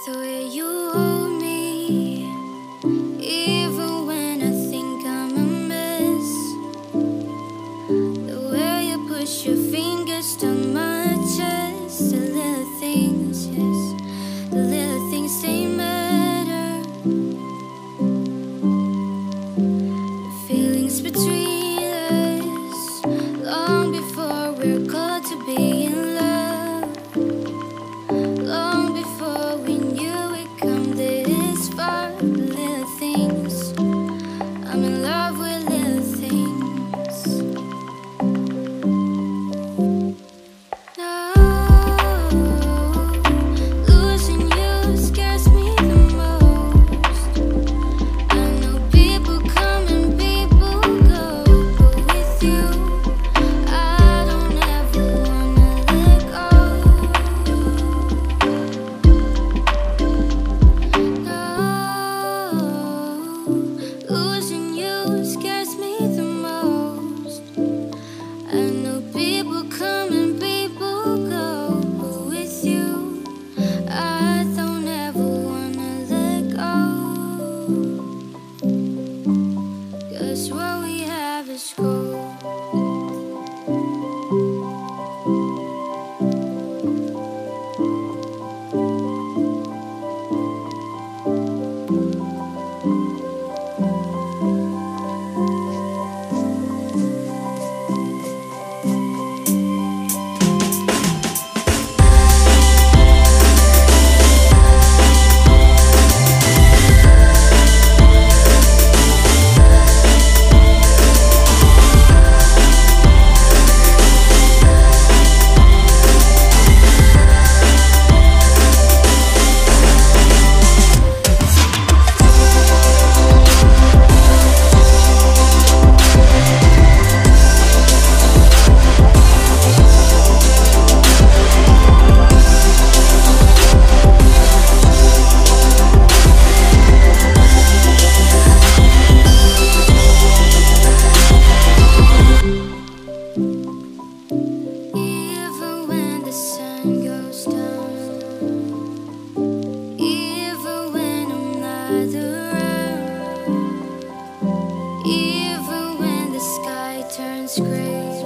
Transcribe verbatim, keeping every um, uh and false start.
The way you hold me, even when I think I'm a mess. The way you push your fingers down my chest. The little things, yes, the little things, they matter. The feelings between us, long before we're called to be in love, long before we knew we'd come this far. The little things, I'm in love with little things. No, losing you scares me the most. I know people come and people go, but with you, I don't ever wanna let go. No, losing you scares me the most. I know people come and people go, but with you, I don't ever wanna let go. 'Cause what we have is gold. Even when the sun goes down, even when I'm not around, even when the sky turns gray,